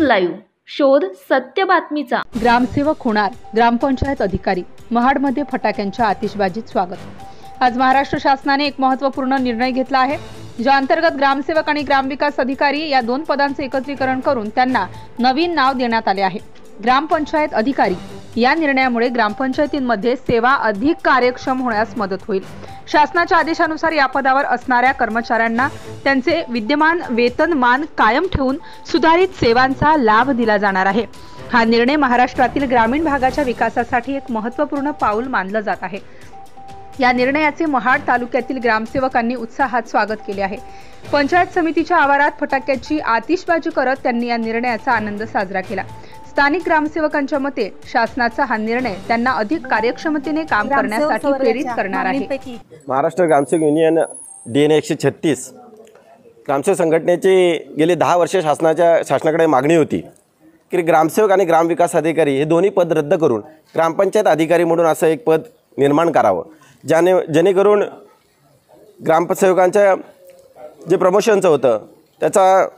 Live, शोध सत्य बातमीचा। ग्रामसेवक होणार ग्रामपंचायत अधिकारी, महाडमध्ये फटाक्यांच्या आतिषबाजीत स्वागत। आज महाराष्ट्र शासनाने एक महत्त्वपूर्ण निर्णय घेतला आहे, ज्या अंतर्गत ग्रामसेवक आणि ग्रामविकास अधिकारी या दोन पदांचे एकत्रीकरण करून त्यांना नवीन नाव देण्यात आले आहे, ग्रामपंचायत अधिकारी। या निर्णयामुळे ग्रामपंचायतींमध्ये सेवा अधिक कार्यक्षम होण्यास मदत होईल। शासनाच्या आदेशानुसार या पदावर असणाऱ्या कर्मचाऱ्यांना त्यांचे विद्यमान वेतनमान कायम ठेवून सुधारित सेवांचा लाभ दिला जाणार आहे। हा निर्णय महाराष्ट्रातील ग्रामीण भागाच्या विकासासाठी एक महत्त्वपूर्ण पाऊल मानलं जात आहे। या निर्णयाचे महाड तालुक्यातील ग्रामसेवकांनी उत्साहात स्वागत केले आहे। पंचायत समितीच्या आवारात फटाक्याची आतिषबाजी करत त्यांनी या निर्णयाचा आनंद साजरा केला। स्थानिक ग्रामसेवकांच्या मते शासनाचा हा निर्णय त्यांना अधिक कार्यक्षमतेने काम करण्यासाठी प्रेरित करणार आहे। महाराष्ट्र ग्रामसेवक युनियन DNA 136 ग्रामसेवक संघटनेची गेली 10 वर्षे शासनाकडे मागणी होती की ग्रामसेवक आणि ग्रामविकास अधिकारी हे दोन्ही पद रद्द करून ग्रामपंचायत अधिकारी म्हणून असं एक पद निर्माण करावं, जेणेकरून ग्रामसेवकांच्या जे प्रमोशनचं होतं त्याचा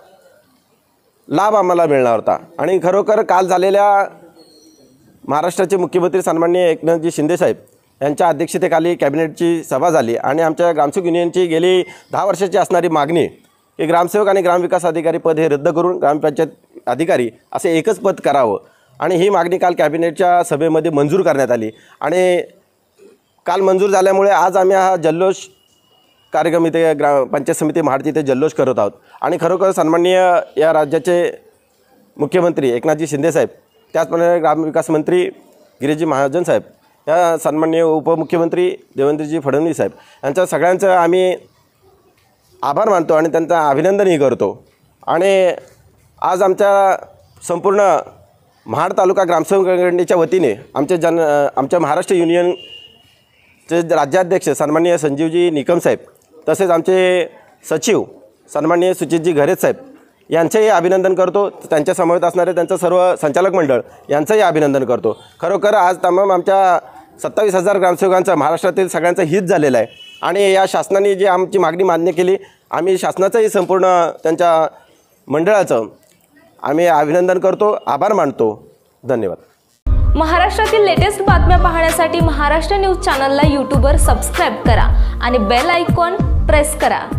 लाभ आम्हाला मिळणार होता। आणि खरोखर काल झालेल्या महाराष्ट्राचे मुख्यमंत्री सन्माननीय एकनाथजी शिंदे साहेब यांच्या अध्यक्षतेखाली कॅबिनेटची सभा झाली आणि आमच्या ग्रामसेवक युनियनची गेली 10 वर्षाची असणारी मागणी की ग्रामसेवक आणि ग्रामविकास अधिकारी पद हे रद्द करून ग्रामपंचायत अधिकारी असे एकच पद करावं, आणि ही मागणी काल कॅबिनेटच्या सभेमध्ये मंजूर करण्यात आली। आणि काल मंजूर झाल्यामुळे आज आम्ही हा जल्लोष कार्यक्रम इथे पंचायत समिती महाडची इथे जल्लोष करत आहोत। आणि खरोखर सन्माननीय या राज्याचे मुख्यमंत्री एकनाथजी शिंदे साहेब, त्याचप्रमाणे ग्रामविकास मंत्री गिरीजी महाजन साहेब, या सन्माननीय उपमुख्यमंत्री देवेंद्रजी फडणवीस साहेब यांच्या सगळ्यांचं आम्ही आभार मानतो आणि त्यांचं अभिनंदनही करतो। आणि आज आमच्या संपूर्ण महाड तालुका ग्रामसेवक संघटनेच्या वतीने आमच्या महाराष्ट्र युनियनचे राज्याध्यक्ष सन्माननीय संजीवजी निकम साहेब, तसेच आमचे सचिव सन्माननीय सुचितजी घरेत साहेब यांचेही अभिनंदन करतो। त्यांच्या समवेत असणारे त्यांचं सर्व संचालक मंडळ यांचंही अभिनंदन करतो। खरोखर आज तमाम आमच्या 27,000 ग्रामसेवकांचं महाराष्ट्रातील सगळ्यांचं हित झालेलं आहे। आणि या शासनाने जी आमची मागणी मान्य केली, आम्ही शासनाचंही संपूर्ण त्यांच्या मंडळाचं आम्ही अभिनंदन करतो, आभार मानतो। धन्यवाद। महाराष्ट्रातील लेटेस्ट बातम्या पाहण्यासाठी महाराष्ट्र न्यूज चॅनलला यूट्यूबवर सबस्क्राईब करा आणि बेल आयकॉन प्रेस करा।